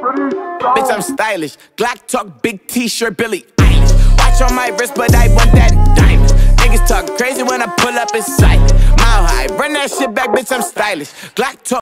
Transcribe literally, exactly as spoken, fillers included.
Bitch, I'm stylish. Glock talk, big t-shirt, Billie Eilish. Watch on my wrist, but I want that diamond. Niggas talk crazy when I pull up in sight. Mile high, run that shit back, bitch, I'm stylish. Glock talk.